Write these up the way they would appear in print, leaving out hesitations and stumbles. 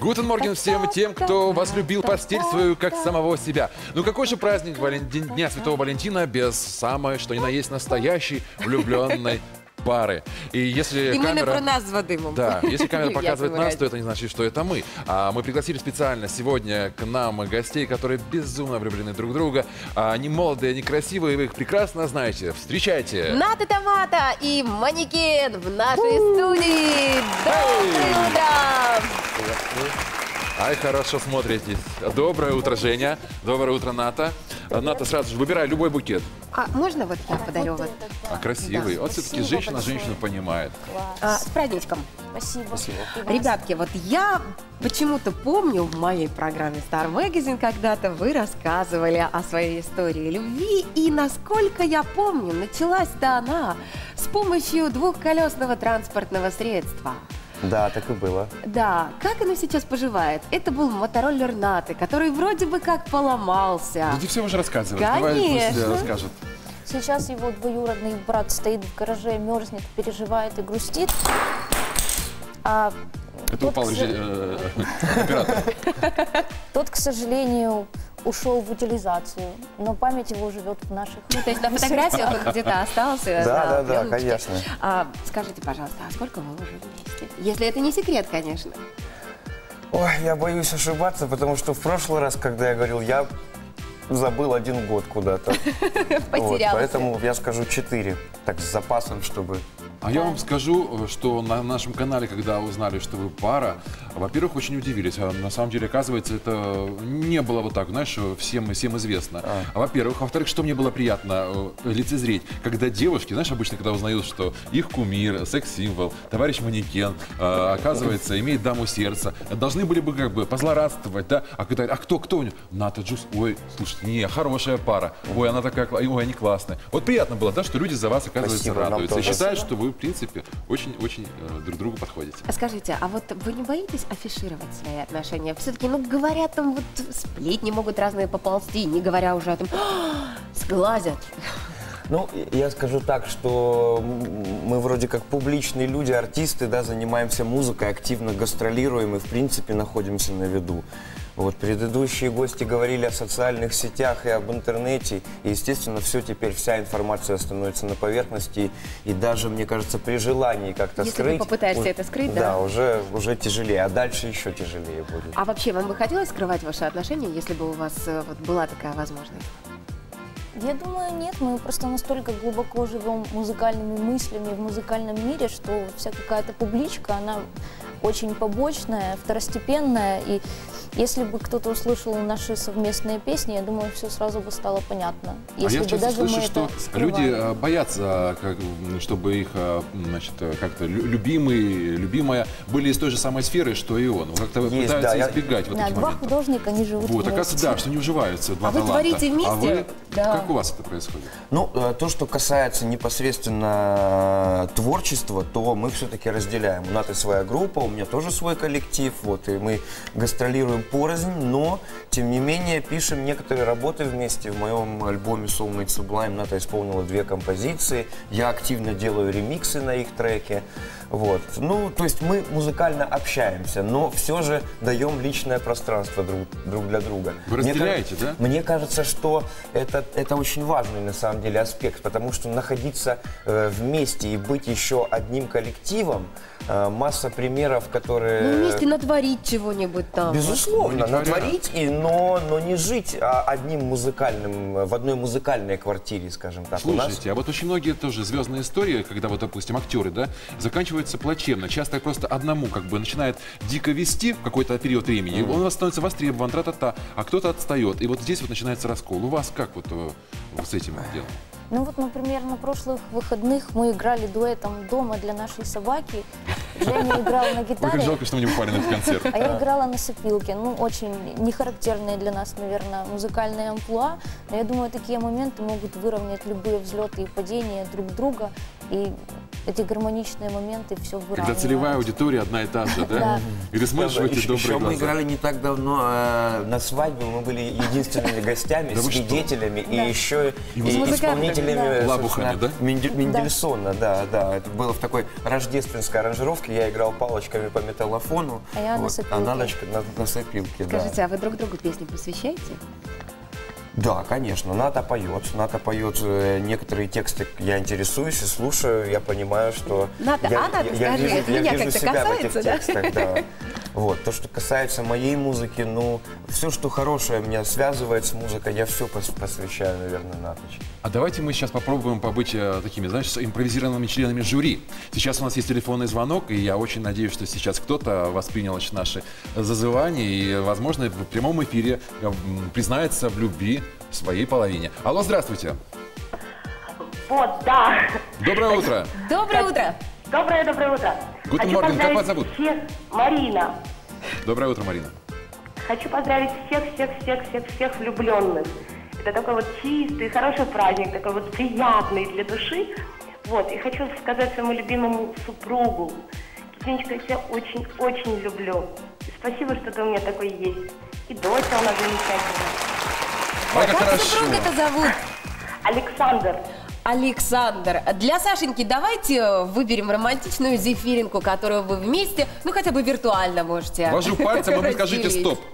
Гутен Морген всем тем, кто возлюбил постель свою как самого себя. Ну какой же праздник Дня Святого Валентина без самой, что ни на есть, настоящей влюбленной пары. И если мы не камера... про нас с Вадимом. Да, если камера показывает нас, нравится. то это не значит, что это мы. А мы пригласили специально сегодня к нам гостей, которые безумно влюблены друг в друга. Они молодые, они красивые, вы их прекрасно знаете. Встречайте! Ната Томата и Манекен в нашей студии. Доброе утро! Ай, хорошо смотритесь. Доброе утро, Женя. Доброе утро, Ната. Ната, сразу же выбирай любой букет. А можно вот я подарю вот? А красивый. Да. Вот все-таки женщина женщину понимает. С праздничком. Спасибо. Ребятки, вот я почему-то помню в моей программе Star Magazine когда-то вы рассказывали о своей истории любви, и насколько я помню, началась-то она с помощью двухколесного транспортного средства. Да, так и было. Да, как она сейчас поживает? Это был мотороллер Наты, который вроде бы как поломался. Да ты все уже рассказываешь. Конечно. Давай пусть расскажет. Сейчас его двоюродный брат стоит в гараже, мерзнет, переживает и грустит. А Это тот, упал оператор. тот, к сожалению, ушел в утилизацию, но память его живет в наших. Ну, то есть на фотографиях он где-то остался. Да, на пленочке. конечно. Скажите, пожалуйста, а сколько вы уже вместе? Если это не секрет, конечно. Ой, я боюсь ошибаться, потому что в прошлый раз, когда я говорил, я забыл 1 год куда-то. Потерялся. Поэтому я скажу 4. Так, с запасом, чтобы... А я вам скажу, что на нашем канале, когда узнали, что вы пара, во-первых, очень удивились. А на самом деле, оказывается, это не было вот так, знаешь, всем известно. Во-первых. Во-вторых, что мне было приятно лицезреть, когда девушки, знаешь, обычно, когда узнают, что их кумир, секс-символ, товарищ манекен, оказывается, имеет даму сердца, должны были бы как бы позлорадствовать, да? А кто? Ната Джус, ой, слушайте, не, хорошая пара, ой, она такая, ой, они классные. Вот приятно было, да, что люди за вас, оказывается, Спасибо, нам радуются и тоже. считают, что вы, в принципе, очень-очень друг другу подходите. А скажите, а вот вы не боитесь афишировать свои отношения? Все-таки, ну, говорят, там вот сплетни могут разные поползти, не говоря уже о том, сглазят. Ну, я скажу так, что мы вроде как публичные люди, артисты, да, занимаемся музыкой, активно гастролируем и, в принципе, находимся на виду. Вот, предыдущие гости говорили о социальных сетях и об интернете. И, естественно, вся информация становится на поверхности. И даже, мне кажется, при желании как-то скрыть... Если ты попытаешься это скрыть, да? Да, уже тяжелее. А дальше еще тяжелее будет. А вообще, вам бы хотелось скрывать ваши отношения, если бы у вас вот была такая возможность? Я думаю, нет, мы просто настолько глубоко живем музыкальными мыслями в музыкальном мире, что вся какая-то публичка, она очень побочная, второстепенная, и если бы кто-то услышал наши совместные песни, я думаю, все сразу бы стало понятно. Если я бы часто даже мы слышу, это что скрывали. люди боятся, чтобы их, значит, как-то любимая были из той же самой сферы, что и он. Как-то Есть, пытаются да, избегать вот Да, таких два моментов. художника, они живут Вот, вместе. оказывается, да, что не уживаются два А вы таланта. творите вместе? А вы, Да. как у вас это происходит? Ну, то, что касается непосредственно творчества, то мы все-таки разделяем. У Наты своя группа, у меня тоже свой коллектив, вот, и мы гастролируем порознь, но, тем не менее, пишем некоторые работы вместе. В моем альбоме Soulmate Sublime Ната исполнила 2 композиции, я активно делаю ремиксы на их треки. Вот. Ну, то есть мы музыкально общаемся, но все же даем личное пространство друг для друга. Вы разделяете, да? Мне кажется, что это очень важный на самом деле аспект, потому что находиться вместе и быть еще одним коллективом, масса примеров, которые... Ну, вместе натворить чего-нибудь там. Безусловно, Ну, не натворить, но не жить одним музыкальным, в одной музыкальной квартире, скажем так. Слушайте, а вот очень многие тоже звездные истории, когда вот, допустим, актеры, да, заканчиваются плачевно. Часто просто одному как бы начинает дико вести в какой-то период времени, он становится востребован, тра-та-та, а кто-то отстает. И вот здесь вот начинается раскол. У вас как вот с этим делом? Ну вот, например, на прошлых выходных мы играли дуэтом дома для нашей собаки. Женя играл на Ой, как гитаре, жалко, что мы не попали на этот концерт. а я играла на сопилке. Ну, очень нехарактерные для нас, наверное, музыкальные амплуа. Но я думаю, такие моменты могут выровнять любые взлеты и падения друг друга. И эти гармоничные моменты все выравнивают. Когда целевая аудитория одна и та же, да? Да. И ты смотришь в эти Еще добрые мы глаза. играли не так давно на свадьбе, мы были единственными гостями, Да вы что? свидетелями и еще и музыкантами, исполнителями Лабухами, да? Мендельсона, да. Это было в такой рождественской аранжировке, я играл палочками по металлофону, А я на сопилке. а Надочка на сопилке, да. Скажите, а вы друг другу песни посвящаете? Да, конечно, Ната поет, некоторые тексты я интересуюсь и слушаю, я понимаю, что Ната, я, Ната, я скажи, вижу, это я меня вижу как-то себя в этих касается, да? текстах, да. Вот, то, что касается моей музыки, ну, все, что хорошее меня связывает с музыкой, я все посвящаю, наверное, Наточке. А давайте мы сейчас попробуем побыть такими, знаешь, импровизированными членами жюри. Сейчас у нас есть телефонный звонок, и я очень надеюсь, что сейчас кто-то воспринял наши зазывания и, возможно, в прямом эфире признается в любви своей половине. Алло, здравствуйте. Вот, да. Доброе утро. Доброе утро! Доброе утро. Guten Хочу Morgen, как поздравить вас зовут? всех, Марина. Доброе утро, Марина. Хочу поздравить всех влюбленных. Это такой вот чистый, хороший праздник, такой вот приятный для души. Вот, и хочу сказать своему любимому супругу. Китенечка, я тебя очень люблю. И спасибо, что ты у меня такой есть. И дочь у нас замечательная. Ой, как Как хорошо. супруга-то зовут? Александр. Александр. Для Сашеньки давайте выберем романтичную зефиринку, которую вы вместе, ну хотя бы виртуально можете. Вожу пальцем, а вы скажите разделить. стоп.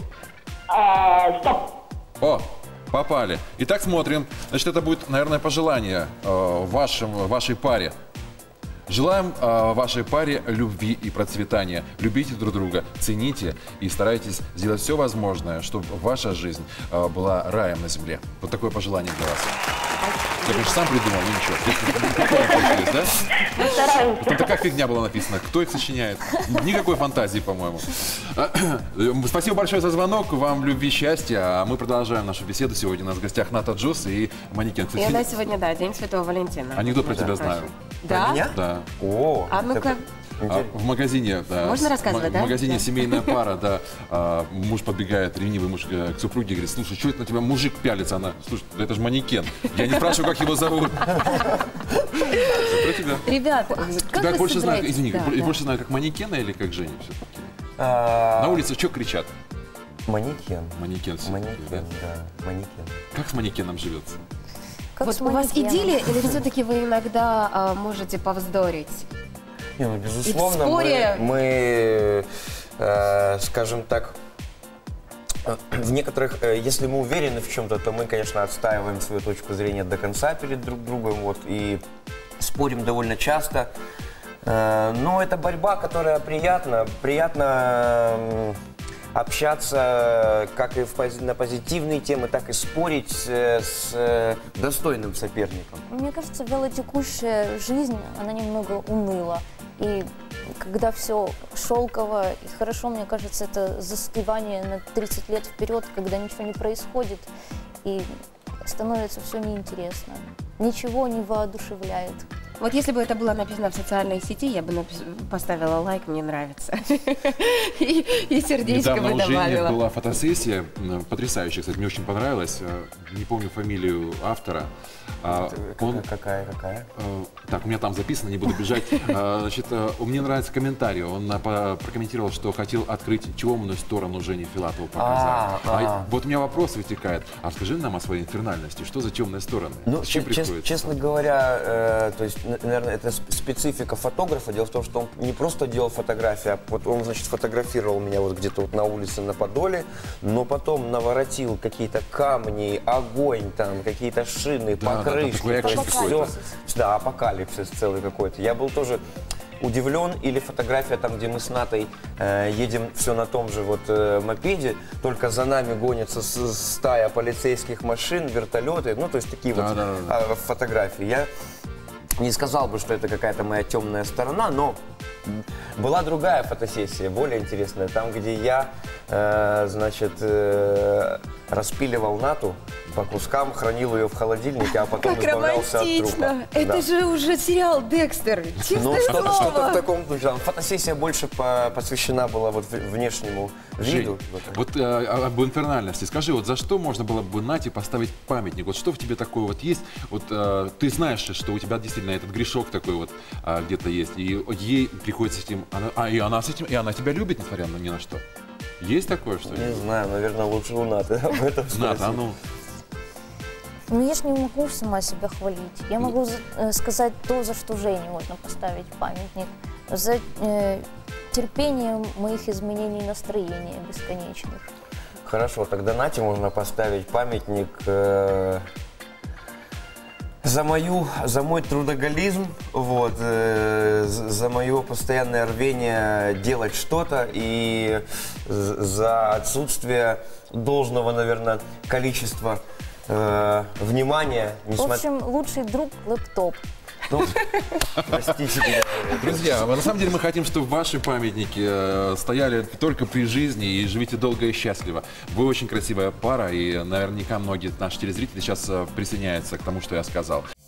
Стоп. О, попали. Итак, смотрим. Значит, это будет, наверное, пожелание вашей паре. Желаем вашей паре любви и процветания. Любите друг друга, цените и старайтесь сделать все возможное, чтобы ваша жизнь была раем на земле. Вот такое пожелание для вас. Я, конечно, сам придумал, но ничего. Здесь прикольно получилось, да? Мы стараемся. Там такая фигня была написана. Кто их сочиняет? Никакой фантазии, по-моему. Спасибо большое за звонок. Вам любви, счастья. А мы продолжаем нашу беседу. Сегодня у нас в гостях Ната Джус и Манекен. И она сегодня, да, День Святого Валентина. Анекдот про тебя знаю. Да? Меня? Да. О, А ну-ка, В магазине, да. Можно рассказывать, да? В магазине Да. семейная пара, да. Муж подбегает, ревнивый муж к супруге, говорит: слушай, что это на тебя мужик пялится? Она: слушай, да это же манекен. Я не спрашиваю, как его зовут. Про тебя. ребята, как Тебя вы больше знаю, собираетесь? извини, Да, да. больше знаю как манекена или как Женю все-таки? На улице что кричат? манекен. Манекен все-таки, Манекен, да? да, манекен. Как с манекеном живется? Как Вот с у вас манекеном. идиллия или все-таки вы иногда можете повздорить? Не, ну, безусловно, споре- мы, скажем так, в некоторых, если мы уверены в чем-то, то мы, конечно, отстаиваем свою точку зрения до конца перед друг другом, вот, и спорим довольно часто. Но это борьба, которая приятна. Приятно общаться как и на позитивные темы, так и спорить с достойным соперником. Мне кажется, вялотекущая жизнь, она немного уныла. И когда все шелково и хорошо, мне кажется, это застывание на 30 лет вперед, когда ничего не происходит, и становится все неинтересно. Ничего не воодушевляет. Вот если бы это было написано в социальной сети, я бы поставила лайк, мне нравится. И сердечко бы Недавно у Жени добавила. была фотосессия, потрясающая, кстати, мне очень понравилась. Не помню фамилию автора. Он, Какая? так, у меня там записано, не буду бежать. Значит, мне нравится комментарий. Он прокомментировал, что хотел открыть темную сторону Жени Филатова показать. Вот у меня вопрос вытекает. А расскажи нам о своей инфернальности. Что за темные стороны? Ну, С чем приходится? честно говоря, то есть, наверное, это специфика фотографа. Дело в том, что он не просто делал фотографии, а вот он, значит, фотографировал меня вот где-то вот на улице на Подоле, но потом наворотил какие-то камни, огонь, там, какие-то шины, Да, покрышки. такой экшен всё. какой-то. Да, апокалипсис целый какой-то. Я был тоже удивлен. Или фотография там, где мы с Натой едем все на том же вот мопеде, только за нами гонится стая полицейских машин, вертолеты, ну то есть такие вот фотографии. Я не сказал бы, что это какая-то моя темная сторона, но Была другая фотосессия, более интересная, там, где я, значит, распиливал нату по кускам, хранил ее в холодильнике, а потом Как избавлялся от романтично! трупа. Это Да. же уже сериал «Декстер». Ну, Честное что-то в слово. таком духе. Там фотосессия больше посвящена была вот внешнему виду. Жень, вот об инфернальности. Скажи, вот за что можно было бы Нате поставить памятник? Вот что в тебе такое вот есть? Вот ты знаешь, что у тебя действительно этот грешок такой вот где-то есть, и ей приходится с этим, и она с этим, и она тебя любит, несмотря ни на что. Есть такое, что ли? Не знаю, наверное, лучше у Наты об этом Ната, спросить. ну, Ну, я ж не могу сама себя хвалить. Я могу сказать то, за что Жене можно поставить памятник. За терпение моих изменений настроения бесконечных. Хорошо, тогда Нате можно поставить памятник за мой трудоголизм, вот, за мое постоянное рвение делать что-то и за отсутствие должного, наверное, количества внимания. В общем, лучший друг — лэптоп. Ну, простите меня. друзья, на самом деле мы хотим, чтобы ваши памятники стояли только при жизни и живите долго и счастливо. Вы очень красивая пара, и наверняка многие наши телезрители сейчас присоединяются к тому, что я сказал.